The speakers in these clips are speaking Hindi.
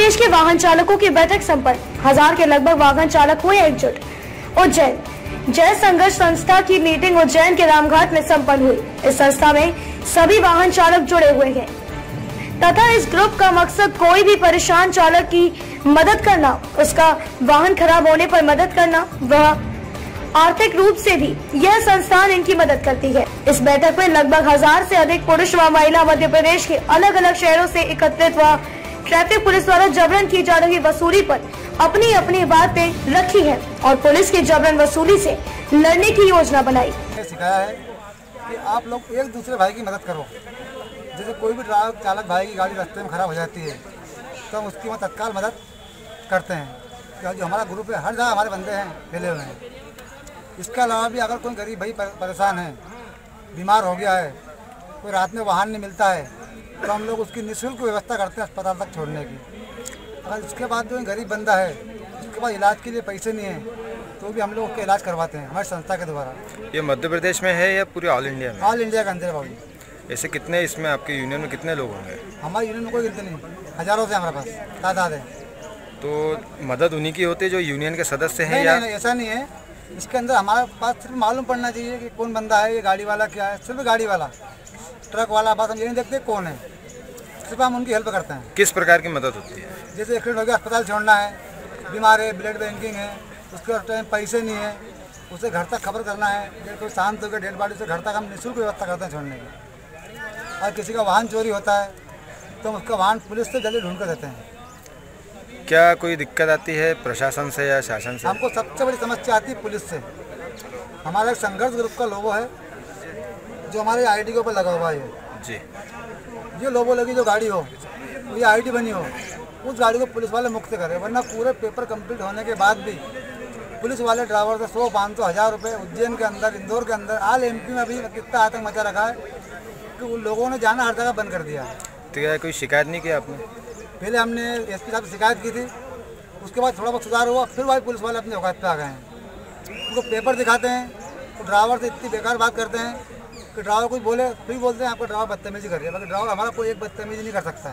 प्रदेश के वाहन चालकों की बैठक संपन्न, 1000 के लगभग वाहन चालक हुए एकजुट। उज्जैन जय संघर्ष संस्था की मीटिंग उज्जैन के रामघाट में संपन्न हुई। इस संस्था में सभी वाहन चालक जुड़े हुए हैं तथा इस ग्रुप का मकसद कोई भी परेशान चालक की मदद करना, उसका वाहन खराब होने पर मदद करना, वह आर्थिक रूप से भी यह संस्थान इनकी मदद करती है। इस बैठक में लगभग 1000 से अधिक पुरुष व महिला मध्य प्रदेश के अलग अलग शहरों से एकत्रित व ट्रैफिक पुलिस द्वारा जबरन की जा रही वसूली पर अपनी अपनी बातें रखी है और पुलिस की जबरन वसूली से लड़ने की योजना बनाई। सिखाया है कि आप लोग एक दूसरे भाई की मदद करो। जैसे कोई भी ड्राइवर चालक भाई की गाड़ी रास्ते में खराब हो जाती है तो हम उसकी वहाँ तत्काल मदद करते हैं, क्योंकि हमारा ग्रुप है, हर जगह हमारे बंदे हैं फैले हुए हैं। इसके अलावा भी अगर कोई गरीब भाई परेशान है, बीमार हो गया है, कोई रात में वाहन नहीं मिलता है, तो हम लोग उसकी निःशुल्क व्यवस्था करते हैं अस्पताल तक छोड़ने की। अगर इसके बाद जो गरीब बंदा है उसके पास इलाज के लिए पैसे नहीं है तो भी हम लोग उसका इलाज करवाते हैं हमारी संस्था के द्वारा। ये मध्य प्रदेश में है या पूरे ऑल इंडिया में? ऑल इंडिया के अंदर भाई। ऐसे कितने इसमें आपके यूनियन में कितने लोग होंगे? हमारे यूनियन में कोई गिनती नहीं, हजारों से हमारे पास तादाद है। तो मदद उन्हीं की होती है जो यूनियन के सदस्य हैं? या नहीं, ऐसा नहीं है। इसके अंदर हमारे पास सिर्फ मालूम पड़ना चाहिए कि कौन बंदा है, ये गाड़ी वाला क्या है, सिर्फ गाड़ी वाला, ट्रक वाला, बस हम ये नहीं देखते कौन है, सिर्फ हम उनकी हेल्प करते हैं। किस प्रकार की मदद होती है? जैसे एक्सीडेंट हो गया, अस्पताल छोड़ना है, बीमार है, ब्लड बैंकिंग है, उसके टाइम पैसे नहीं है, उसे घर तक खबर करना है, कोई शांत हो गया डेड बॉडी से घर तक हम निःशुल्क व्यवस्था करते हैं छोड़ने की। और किसी का वाहन चोरी होता है तो हम उसका वाहन पुलिस से जल्दी ढूंढ कर देते हैं। क्या कोई दिक्कत आती है प्रशासन से या शासन से? हमको सबसे बड़ी समस्या आती है पुलिस से। हमारा एक संघर्ष ग्रुप का लोगो है जो हमारे आईडी के ऊपर लगा हुआ है जी। ये लोगो लगी जो गाड़ी हो, ये आईडी बनी हो, उस गाड़ी को पुलिस वाले मुक्त करें, वरना पूरे पेपर कंप्लीट होने के बाद भी पुलिस वाले ड्राइवर से 100, 500, 1000 रुपये उज्जैन के अंदर, इंदौर के अंदर, ऑल एमपी में अभी कितना आतंक मचा रखा है कि उन लोगों ने जाना हर जगह बंद कर दिया। तो क्या कोई शिकायत नहीं की आपने? पहले हमने एसपी साहब से शिकायत की थी, उसके बाद थोड़ा बहुत सुधार हुआ, फिर भाई पुलिस वाले अपनी औकात पे आ गए हैं। उनको पेपर दिखाते हैं तो ड्राइवर से इतनी बेकार बात करते हैं कि ड्राइवर कुछ बोले फिर बोलते हैं आपका ड्राइवर बदतमीजी कर रही है, बाकी ड्राइवर हमारा कोई एक बदतमीजी नहीं कर सकता है।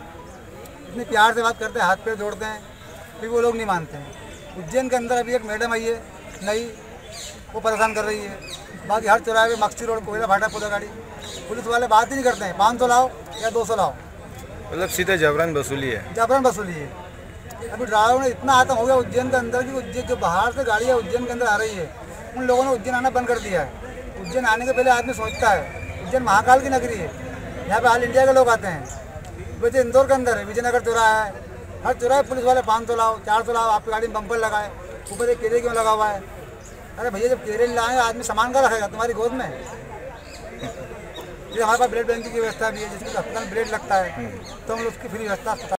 इतनी प्यार से बात करते हैं, हाथ पैर जोड़ते हैं, फिर वो लोग नहीं मानते हैं। उज्जैन के अंदर अभी एक मैडम आई है नई, वो परेशान कर रही है। बाकी हर चौराहे पे मक्सी रोड, कोयला भाटा, पूरा गाड़ी, पुलिस वाले बात ही नहीं करते हैं, 500 लाओ या 200 लाओ, मतलब सीधे जबरन वसूली है। जबरन वसूली है। अभी ड्राइवर ने इतना आतंक हो गया उज्जैन के अंदर कि उज्जैन जो बाहर से गाड़ियाँ उज्जैन के अंदर आ रही है, उन लोगों ने उज्जैन आना बंद कर दिया है। उज्जैन आने के पहले आदमी सोचता है उज्जैन महाकाल की नगरी है, यहाँ पे ऑल इंडिया के लोग आते हैं। वैसे इंदौर के अंदर है, विजयनगर चौराहा है, हर चौराहे पुलिस वाले 500 लाओ, 400 लाओ, आपकी गाड़ी में बम्पर लगाए, ऊपर एक केले क्यों लगा हुआ है। अरे भैया जब केले लाए आदमी सामान का रखेगा तुम्हारी गोद में। फिर हमारे पास ब्लड बैंकिंग की व्यवस्था भी है, जिसमें अस्पताल ब्लड लगता है तो हम उसकी फ्री व्यवस्था